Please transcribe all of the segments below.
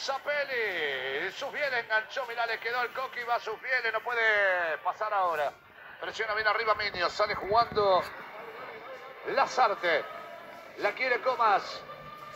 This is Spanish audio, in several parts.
Zapelli. Susbiele enganchó, mirá, le quedó el Coqui, va Susbiele, no puede pasar ahora. Presiona bien arriba Minio, sale jugando Lazarte. La quiere Comas.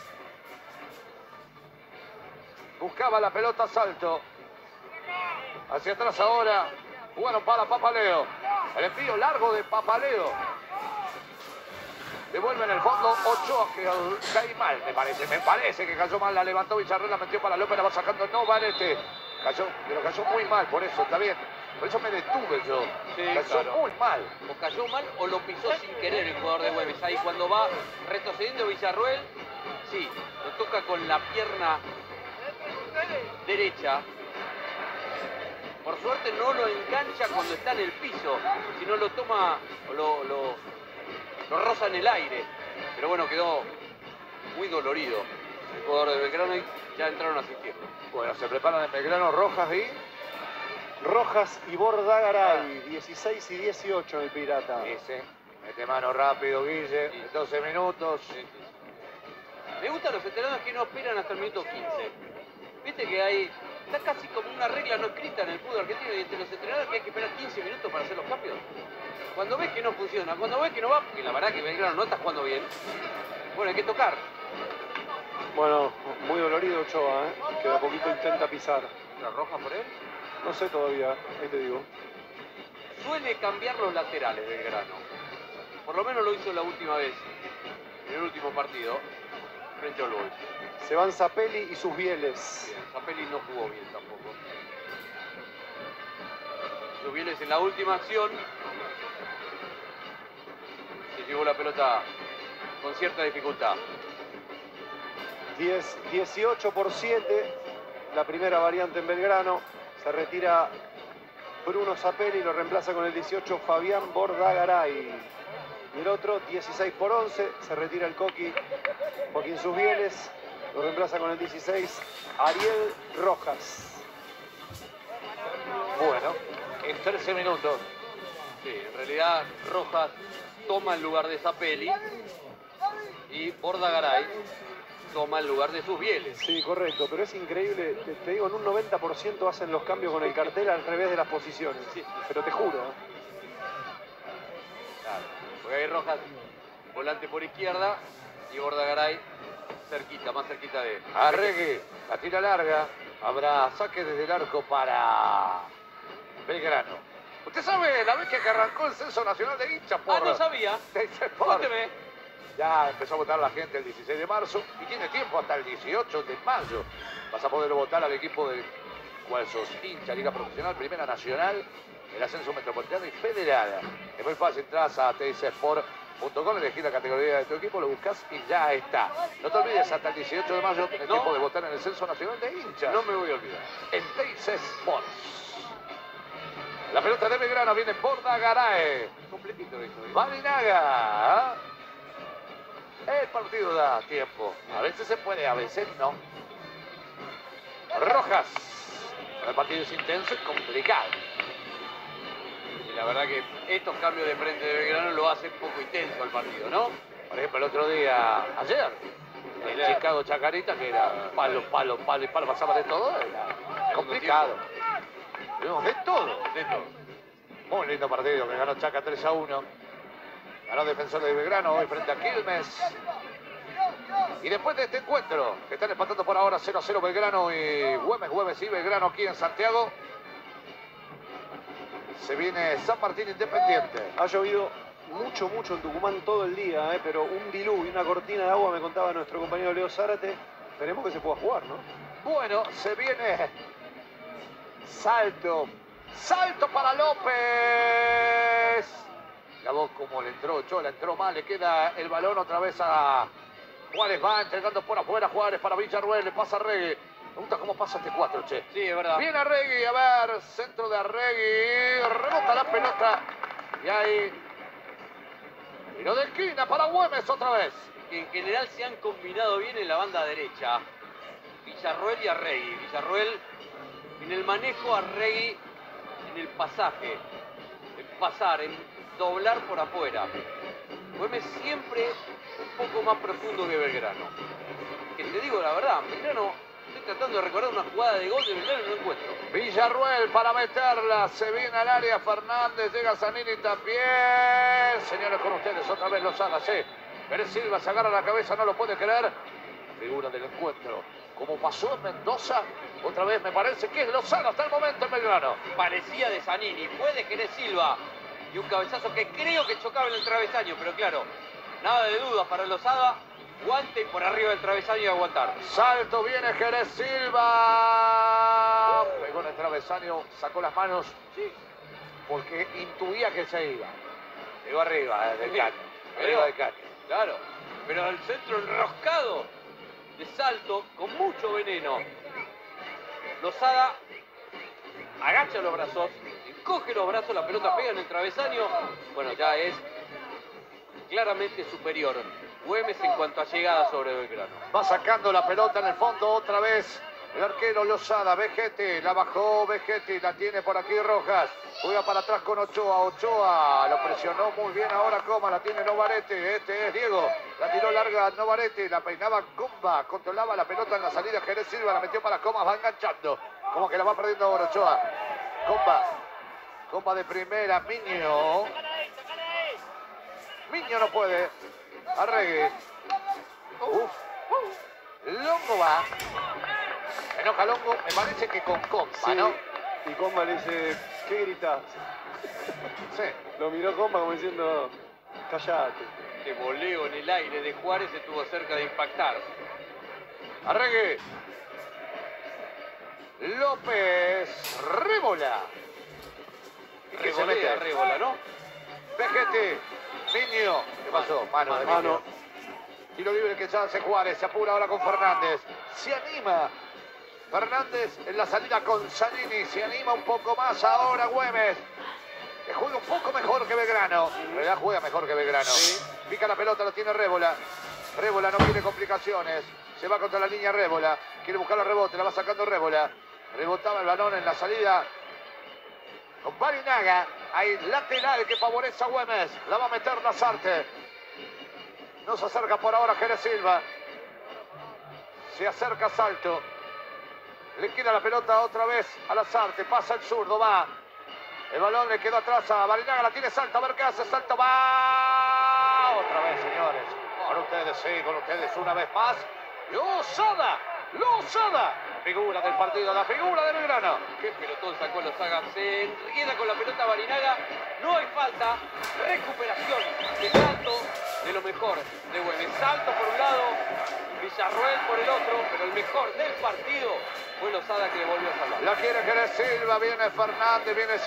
Buscaba la pelota, Salto. Hacia atrás ahora. Jugaron para Papaleo. El envío largo de Papaleo. Devuelve en el fondo Ochoa, que cae mal, me parece que cayó mal, la levantó Villarreal, la metió para López, la va sacando, no, Valete. Cayó, pero cayó muy mal, por eso, está bien. Por eso me detuve yo. Sí, cayó claro. muy mal. O cayó mal o lo pisó sin querer el jugador de Güemes. Ahí cuando va retrocediendo Villarroel, sí, lo toca con la pierna derecha. Por suerte no lo engancha cuando está en el piso, sino lo toma, lo roza en el aire. Pero bueno, quedó muy dolorido el jugador de Belgrano y ya entraron a asistir. Bueno, se preparan en Belgrano Rojas y... Rojas y Bordagaray, 16 y 18 el Pirata. Dice, mete mano rápido, Guille, Sí. 12 minutos. Sí, sí. Me gustan los entrenadores que no esperan hasta el minuto 15. Viste que hay... Está casi como una regla no escrita en el fútbol argentino y entre los entrenadores que hay que esperar 15 minutos para hacer los cambios. Cuando ves que no funciona, cuando ves que no va, porque la verdad que Belgrano no está jugando bien, bueno, hay que tocar. Bueno, muy dolorido Ochoa, que de a poquito intenta pisar. ¿La roja por él? No sé todavía, ahí te digo. Suele cambiar los laterales Belgrano. Por lo menos lo hizo la última vez, en el último partido, frente al Boys. Se van Zapelli y Susbieles. Bien, Zapelli no jugó bien tampoco. Susbieles en la última acción se llevó la pelota con cierta dificultad. 18 por 7, la primera variante en Belgrano. Se retira Bruno Zapelli, lo reemplaza con el 18 Fabián Bordagaray. Y el otro, 16 por 11, se retira el Coqui Joaquín Susbieles, lo reemplaza con el 16 Ariel Rojas. Bueno, en 13 minutos. Sí, en realidad Rojas toma el lugar de Zapelli y Bordagaray toma el lugar de Susbieles. Sí, correcto, pero es increíble, te digo, en un 90% hacen los cambios con el cartel al revés de las posiciones. Sí. Pero te juro. Claro, porque hay Rojas, volante por izquierda, y Bordagaray cerquita, más cerquita de él. Arregui, la tira larga. Habrá saque desde el arco para Belgrano. ¿Usted sabe la vez que arrancó el censo nacional de hinchas por... Ah, no sabía. Cuénteme. Ya empezó a votar la gente el 16 de marzo y tiene tiempo hasta el 18 de mayo. Vas a poder votar al equipo del cual sos hincha, Liga Profesional, Primera Nacional, el ascenso metropolitano y federal. Es muy fácil, entras a tsport.com, elegís la categoría de tu equipo, lo buscas y ya está. No te olvides, hasta el 18 de mayo tenés tiempo de votar en el censo nacional de hinchas. No me voy a olvidar. En Teis Sports. La pelota de Belgrano viene Bordagaray. Completito eso. Barinaga. El partido da tiempo. A veces se puede, a veces no. Rojas. El partido es intenso y complicado. Y la verdad que estos cambios de frente de Belgrano lo hacen un poco intenso al partido, ¿no? Por ejemplo, el otro día, ayer, el Chicago Chacarita, que era palo, palo, palo y palo, pasaba de todo, era complicado. Vimos de todo. De todo. Muy lindo partido que ganó Chaca 3-1. Ganó Defensor de Belgrano hoy frente a Quilmes. Y después de este encuentro, que están empatando por ahora 0-0 Belgrano y Güemes y Belgrano aquí en Santiago, se viene San Martín Independiente. Ha llovido mucho en Tucumán todo el día, pero un diluvio, una cortina de agua, me contaba nuestro compañero Leo Zárate. Esperemos que se pueda jugar, ¿no? Bueno, se viene salto. Salto para López. La voz como le entró Ochoa, le entró mal, le queda el balón otra vez a Juárez, va entregando por afuera Juárez para Villarruel, le pasa a Arregui. Me gusta cómo pasa este 4, che. Sí, es verdad. Viene Arregui, a ver, centro de Arregui, rebota la pelota y ahí tiro de esquina para Güemes otra vez. Que en general se han combinado bien en la banda derecha. Villarroel y Arregui. Villarroel en el manejo, Arregui en el pasaje. En pasar, en doblar por afuera. Güemes siempre un poco más profundo que Belgrano. Que te digo la verdad, Belgrano, estoy tratando de recordar una jugada de gol de Belgrano y no encuentro. Villarruel para meterla, se viene al área Fernández, llega Zanini también. Señores, con ustedes otra vez Lozada, sí. Pérez Silva se agarra la cabeza, no lo puede creer. Figura del encuentro. Como pasó en Mendoza, otra vez me parece que es Lozada hasta el momento en Belgrano. Parecía de Zanini, fue de Jerez Silva. Y un cabezazo que creo que chocaba en el travesaño, pero claro, nada de duda para Lozada. Guante y por arriba del travesaño y aguantar. Salto, viene Jerez Silva. Pegó en el travesaño, sacó las manos. Sí, porque intuía que se iba. Llegó arriba del caño. Arriba del caño. Claro, pero el centro enroscado de Salto con mucho veneno. Lozada agacha los brazos, encoge los brazos, la pelota pega en el travesaño. Bueno, ya es claramente superior Güemes en cuanto a llegada sobre Belgrano. Va sacando la pelota en el fondo otra vez. El arquero Lozada, Vegetti, la bajó Vegetti, la tiene por aquí Rojas. Juega para atrás con Ochoa, Ochoa lo presionó muy bien ahora Coma, la tiene Novarete, este es Diego. La tiró larga Novarete, la peinaba Comba, controlaba la pelota en la salida Jerez Silva, la metió para Comas, va enganchando. Como que la va perdiendo ahora Ochoa. Comba de primera, Miño. Miño no puede. Arregui. Longo va. Se enoja Longo, me parece que con Comba, sí, ¿no? Y Comba le dice, ¿qué gritas? Sí. Lo miró Comba como diciendo, callate. Este voleo en el aire de Juárez estuvo cerca de impactar. Arregui. López. Rébola. Que se mete a Rébola, ¿no? Vegetti. Niño. ¿Qué pasó? Mano. Tiro libre que ya hace Juárez. Se apura ahora con Fernández. Se anima. Fernández en la salida con Zanini. Se anima un poco más ahora Güemes. Que juega un poco mejor que Belgrano. En realidad juega mejor que Belgrano. Sí. Pica la pelota, lo tiene Rébola. Rébola no tiene complicaciones. Se va contra la línea Rébola. Quiere buscar el rebote. La va sacando Rébola. Rebotaba el balón en la salida con Barinaga. Hay lateral que favorece a Güemes. La va a meter Lazarte. No se acerca por ahora Jerez Silva. Se acerca Salto. Le queda la pelota otra vez a Lazarte. Pasa el zurdo, va. El balón le quedó atrás a Barinaga. La tiene Salto. A ver qué hace. Salto va. Otra vez, señores. Con ustedes, sí, con ustedes una vez más. Lozada. Figura del partido, la figura de Belgrano. Qué pelotón sacó Lozada. Se enrieda con la pelota Barinaga. No hay falta. Recuperación de Salto, de lo mejor de Güemes. Salto por un lado, Villarruel por el otro, pero el mejor del partido fue Lozada, que le volvió a salvar. La quiere Jerez Silva, viene Fernández, viene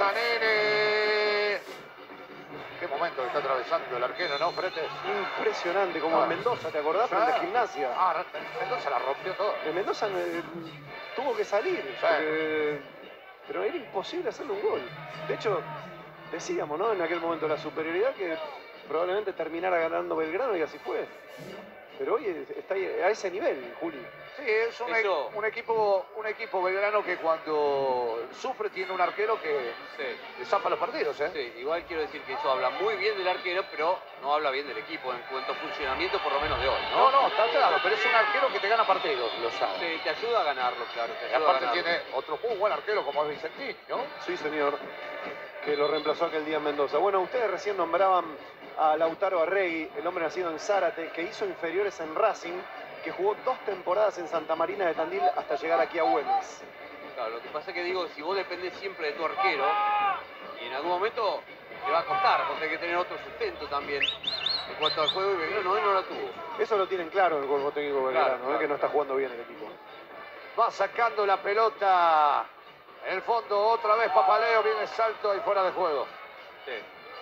Zanini. Qué momento que está atravesando el arquero, ¿no, Fretes? Impresionante, como en Mendoza, ¿te acordás? En la Gimnasia. Mendoza la rompió todo. En Mendoza tuvo que salir, sí. Pero era imposible hacerle un gol. De hecho, decíamos, ¿no? En aquel momento la superioridad que probablemente terminara ganando Belgrano y así fue. Pero hoy está a ese nivel, Juli. Sí, es un equipo Belgrano que cuando sufre tiene un arquero que le zapa los partidos, ¿eh? Sí, igual quiero decir que eso habla muy bien del arquero, pero no habla bien del equipo en cuanto a funcionamiento, por lo menos de hoy, ¿no? No, está claro, pero es un arquero que te gana partidos, lo sabe. Sí, te ayuda a ganarlo, claro. Y aparte tiene otro muy buen arquero como es Vicentín, ¿no? Sí, señor, que lo reemplazó aquel día en Mendoza. Bueno, ustedes recién nombraban a Lautaro Arregui, el hombre nacido en Zárate, que hizo inferiores en Racing, que jugó 2 temporadas en Santa Marina de Tandil hasta llegar aquí a Güemes. Claro, lo que pasa es que digo, si vos dependés siempre de tu arquero, y en algún momento te va a costar, porque hay que tener otro sustento también. En cuanto al juego, y Belgrano hoy no la tuvo. Eso lo tienen claro en el cuerpo técnico Belgrano, claro, que no está jugando bien el equipo. Va sacando la pelota en el fondo, otra vez Papaleo, viene Salto y fuera de juego. Sí.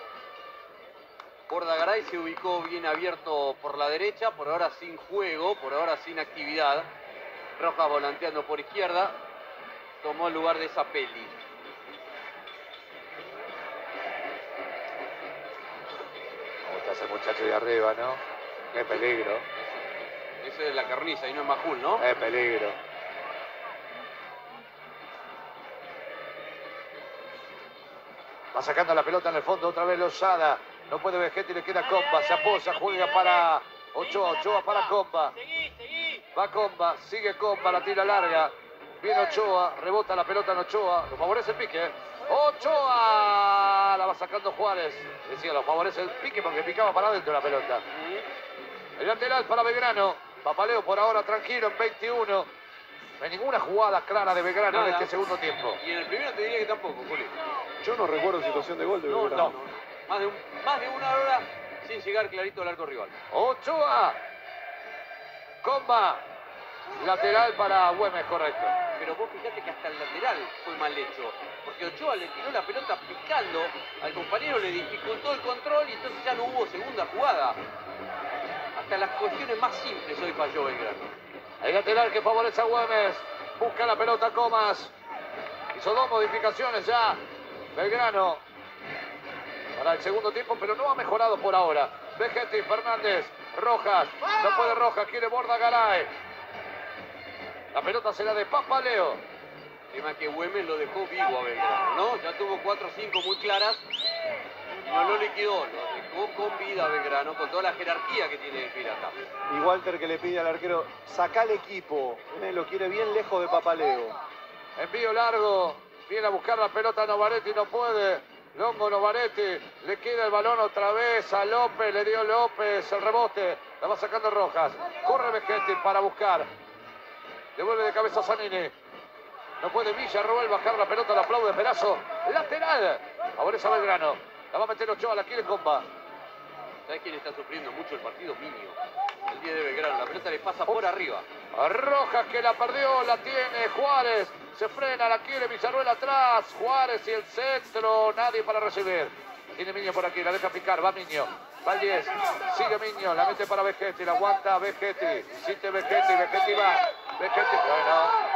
Bordagaray se ubicó bien abierto por la derecha, por ahora sin juego, por ahora sin actividad. Rojas volanteando por izquierda, tomó el lugar de Zapelli. ¿Cómo está ese muchacho de arriba, no? Qué peligro. Esa es la carniza y no es Majul, ¿no? Qué peligro. Va sacando la pelota en el fondo, otra vez Lozada. No puede Vegetti, le queda Comba, se apoya, juega para Ochoa, Ochoa para Comba. Va Comba, sigue Comba, la tira larga. Viene Ochoa, rebota la pelota en Ochoa. Lo favorece el pique. Ochoa la va sacando Juárez. Decía, lo favorece el pique porque picaba para adentro la pelota. El lateral para Belgrano. Papaleo por ahora tranquilo en 21. No hay ninguna jugada clara de Belgrano en este segundo tiempo. Y en el primero te diría que tampoco, Juli. Yo no recuerdo situación de gol de Belgrano. No. Más de una hora sin llegar clarito al arco rival. Ochoa. Comba. Lateral para Güemes, correcto. Pero vos fíjate que hasta el lateral fue mal hecho. Porque Ochoa le tiró la pelota picando al compañero, le dificultó el control y entonces ya no hubo segunda jugada. Hasta las cuestiones más simples hoy falló Belgrano. El lateral que favorece a Güemes. Busca la pelota Comas. Hizo 2 modificaciones ya. Belgrano. Para el segundo tiempo, pero no ha mejorado por ahora. Vegetti, Fernández, Rojas. No puede Rojas, quiere Bordagaray. La pelota será de Papaleo. El tema es que Güemes lo dejó vivo a Belgrano, ¿no? Ya tuvo 4 o 5 muy claras. Y no lo liquidó, lo dejó con vida a Belgrano, con toda la jerarquía que tiene el Pirata. Y Walter que le pide al arquero, saca el equipo. Lo quiere bien lejos de Papaleo. Envío largo. Viene a buscar la pelota Novaretti, no puede. Longo Novaretti. Le queda el balón otra vez a López. Le dio López el rebote. La va sacando Rojas. Corre Vegetti para buscar. Devuelve de cabeza a Zanini. No puede Villarroel bajar la pelota. Le aplaude Perazo. Lateral. Favorece a Belgrano. La va a meter Ochoa. La quiere Comba. ¿Sabes quién está sufriendo mucho el partido? Miño. El 10 de Belgrano. La pelota le pasa por arriba. A Rojas que la perdió. La tiene Juárez. Se frena. La quiere Villarroel atrás. Juárez y el centro. Nadie para recibir. Tiene Miño por aquí. La deja picar. Va Miño. Va el 10. Sigue Miño. La mete para Vegetti. La aguanta Vegetti. Siente Vegetti. Vegetti va. Vegetti. Bueno.